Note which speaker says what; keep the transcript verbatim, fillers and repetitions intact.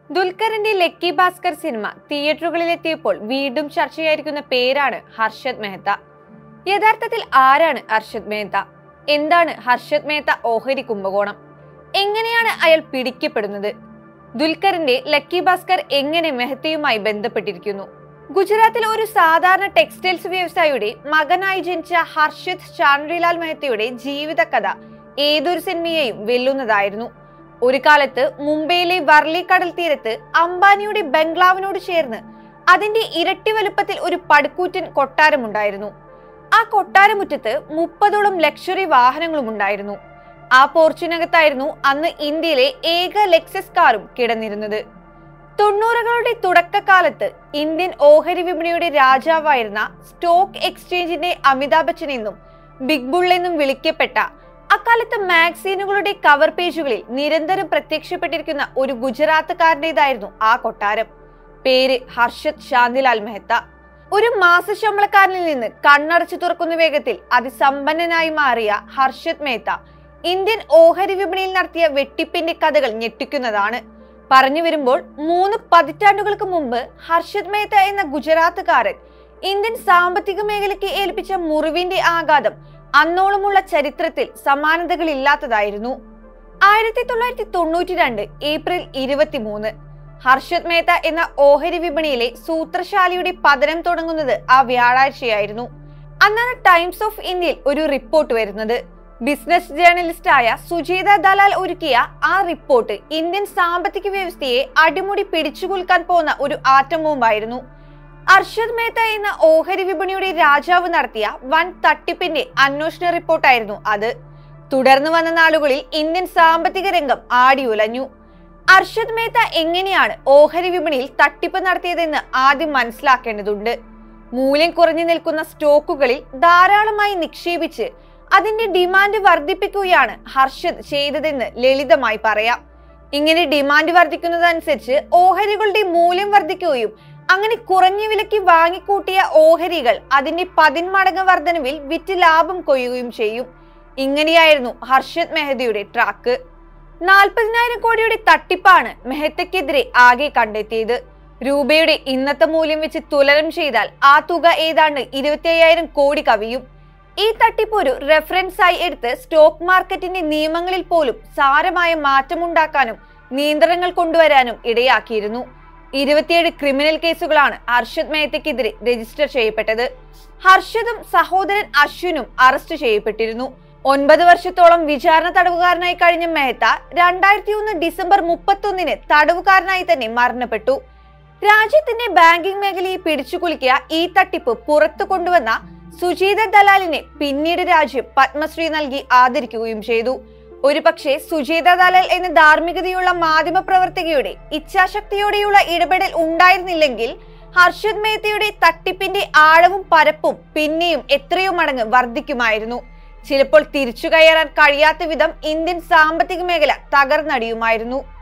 Speaker 1: ദുൽഖറിന്റെ lucky Baskhar cinema തിയേറ്ററുകളിലെത്തിയപ്പോൾ വീണ്ടും ചർച്ചയായിരിക്കുന്ന പേരാണ് ഹർഷദ് മെഹ്ത. യഥാർത്ഥത്തിൽ ആരാണ് ഹർഷദ് മെഹ്ത? എന്താണ് ഹർഷദ് മെഹ്ത ഓഹരി കുംഭകോണം? എങ്ങനെയാണ് അയാൾ പിടിക്കപ്പെടുന്നത്? ദുൽഖറിന്റെ ലക്കി ഭാസ്കർ എങ്ങനെ മെഹ്തയുമായി ബന്ധപ്പെട്ടിരിക്കുന്നു? ഗുജറാത്തിൽ ഒരു സാധാരണ ടെക്സ്റ്റൈൽസ് വ്യവസായിയുടെ മകനായി ജനിച്ച ഹർഷദ് ചാൻഡ്രിലാൽ മെഹ്തയുടെ ജീവിതകഥ ഏതൊരു സിനിമയെയും വെല്ലുന്നതായിരുന്നു. ഒരു കാലത്ത് മുംബൈയിലെ വർലി കടൽ തീരത്ത് അംബാനിയുടെ ബംഗ്ലാവിനോട് ചേർന്ന് അതിന്റെ ഇരട്ടി വലുപ്പത്തിൽ ഒരു പടുക്കൂറ്റൻ കൊട്ടാരമുണ്ടായിരുന്നു. ആ കൊട്ടാരമുറ്റത്ത് മുപ്പതോളം ലക്ഷറി വാഹനങ്ങളും ഉണ്ടായിരുന്നു. ആ പോർച്ചിനകത്തായിരുന്നു അന്ന് ഇന്ത്യയിലെ ഏക ലെക്സസ് കാറും കിടന്നിരുന്നത്. തൊണ്ണൂറുകളുടെ തുടക്കകാലത്ത് ഇന്ത്യൻ ഓഹരി വിപണിയുടെ രാജാവായിരുന്ന സ്റ്റോക്ക് എക്സ്ചേഞ്ചിന്റെ അമിതാഭ് ബച്ചൻ എന്നും ബിഗ് ബുൾ എന്നും വിളിക്കപ്പെട്ട അക്കാലത്ത് മാഗസീനുകളുടെ കവർ പേജുകളിൽ നിരന്തരം പ്രത്യക്ഷപ്പെട്ടിരിക്കുന്ന ഒരു ഗുജറാത്തുകാരൻ്റെതായിരുന്നു ആ കൊട്ടാരം. പേര് ഹർഷദ് ചാൻഡ്രിലാൽ മെഹ്ത. ഒരു മാസശമ്പളക്കാരനിൽ നിന്ന് കണ്ണടച്ചു തുറക്കുന്ന വേഗത്തിൽ അതിസമ്പന്നനായി മാറിയ ഹർഷദ് മെഹ്ത ഇന്ത്യൻ ഓഹരി വിപണിയിൽ നടത്തിയ വെട്ടിപ്പിന്റെ കഥകൾ ഞെട്ടിക്കുന്നതാണ്. പറഞ്ഞു വരുമ്പോൾ മൂന്ന് പതിറ്റാണ്ടുകൾക്ക് മുമ്പ് ഹർഷദ് മെഹ്ത എന്ന ഗുജറാത്തുകാരൻ ഇന്ത്യൻ സാമ്പത്തിക മേഖലയ്ക്ക് ഏൽപ്പിച്ച മുറിവിന്റെ ആഘാതം അന്നോളമുള്ള ചരിത്രത്തിൽ സമാനതകളില്ലാത്തതായിരുന്നു. ആയിരത്തി തൊള്ളായിരത്തി തൊണ്ണൂറ്റി രണ്ട് ഏപ്രിൽ ഇരുപത്തിമൂന്ന് ഹർഷദ് മെഹ്ത എന്ന ഓഹരി വിപണിയിലെ സൂത്രശാലിയുടെ പതനം തുടങ്ങുന്നത് ആ വ്യാഴാഴ്ചയായിരുന്നു. അന്നാണ് ടൈംസ് ഓഫ് ഇന്ത്യയിൽ ഒരു റിപ്പോർട്ട് വരുന്നത്. ബിസിനസ് ജേർണലിസ്റ്റായ സുജേത ദലാൽ ഒരുക്കിയ ആ റിപ്പോർട്ട് ഇന്ത്യൻ സാമ്പത്തിക വ്യവസ്ഥയെ അടിമുടി പിടിച്ചുകുൽക്കാൻ പോകുന്ന ഒരു ആറ്റം ബോംബായിരുന്നു. ഹർഷദ് മെഹ്ത എന്ന ഓഹരി വിപണിയുടെ രാജാവ് നടത്തിയ വൻ തട്ടിപ്പിന്റെ അന്വേഷണ റിപ്പോർട്ടായിരുന്നു അത്. തുടർന്ന് വന്ന നാളുകളിൽ ഇന്ത്യൻ സാമ്പത്തിക രംഗം ആടിയുലഞ്ഞു. ഹർഷദ് മെഹ്ത എങ്ങനെയാണ് ഓഹരി വിപണിയിൽ തട്ടിപ്പ് നടത്തിയതെന്ന് ആദ്യം മനസ്സിലാക്കേണ്ടതുണ്ട്. മൂല്യം കുറഞ്ഞു നിൽക്കുന്ന സ്റ്റോക്കുകളിൽ ധാരാളമായി നിക്ഷേപിച്ച് അതിന്റെ ഡിമാൻഡ് വർദ്ധിപ്പിക്കുകയാണ് ഹർഷദ് ചെയ്തതെന്ന് ലളിതമായി പറയാം. ഇങ്ങനെ ഡിമാൻഡ് വർദ്ധിക്കുന്നതനുസരിച്ച് ഓഹരികളുടെ മൂല്യം വർദ്ധിക്കുകയും അങ്ങനെ കുറഞ്ഞ വിലയ്ക്ക് വാങ്ങിക്കൂട്ടിയ ഓഹരികൾ അതിന്റെ പതിന്മടങ്ങ് വർധനവിൽ വിറ്റ് ലാഭം കൊയ്യുകയും ചെയ്യും. ഇങ്ങനെയായിരുന്നു ഹർഷദ് മെഹ്തയുടെ ട്രാക്ക്. നാൽപ്പതിനായിരം കോടിയുടെ തട്ടിപ്പാണ് മെഹ്തയ്ക്കെതിരെ ആകെ കണ്ടെത്തിയത്. രൂപയുടെ ഇന്നത്തെ മൂല്യം വെച്ച് തുലനം ചെയ്താൽ ആ തുക ഏതാണ്ട് ഇരുപത്തി അയ്യായിരം കോടി കവിയും. ഈ തട്ടിപ്പ് ഒരു റെഫറൻസ് ആയി എടുത്ത് സ്റ്റോക്ക് മാർക്കറ്റിന്റെ നിയമങ്ങളിൽ പോലും സാരമായ മാറ്റമുണ്ടാക്കാനും നിയന്ത്രണങ്ങൾ കൊണ്ടുവരാനും ഇടയാക്കിയിരുന്നു. ഇരുപത്തിയേഴ് ക്രിമിനൽ കേസുകളാണ് ഹർഷദ് മെഹ്തയ്ക്കെതിരെ രജിസ്റ്റർ ചെയ്യപ്പെട്ടത്. ഹർഷദും സഹോദരൻ അശ്വിനും അറസ്റ്റ് ചെയ്യപ്പെട്ടിരുന്നു. ഒൻപത് വർഷത്തോളം വിചാരണ തടവുകാരനായി കഴിഞ്ഞ മെഹ്ത രണ്ടായിരത്തി ഒന്ന് ഡിസംബർ മുപ്പത്തൊന്നിന് തടവുകാരനായി തന്നെ മരണപ്പെട്ടു. രാജ്യത്തിന്റെ ബാങ്കിംഗ് മേഖലയെ പിടിച്ചുകുലുക്കിയ ഈ തട്ടിപ്പ് പുറത്തു കൊണ്ടുവന്ന സുജേത ദലാലിനെ പിന്നീട് രാജ്യം പത്മശ്രീ നൽകി ആദരിക്കുകയും ചെയ്തു. ഒരു പക്ഷേ സുജേത ദലാൽ എന്ന ധാർമ്മികതയുള്ള മാധ്യമ പ്രവർത്തകയുടെ ഇച്ഛാശക്തിയോടെയുള്ള ഇടപെടൽ ഉണ്ടായിരുന്നില്ലെങ്കിൽ ഹർഷദ് മെഹ്തയുടെ തട്ടിപ്പിന്റെ ആഴവും പരപ്പും പിന്നെയും എത്രയോ മടങ്ങ് വർദ്ധിക്കുമായിരുന്നു. ചിലപ്പോൾ തിരിച്ചു കയറാൻ കഴിയാത്ത വിധം ഇന്ത്യൻ സാമ്പത്തിക മേഖല തകർന്നടിയുമായിരുന്നു.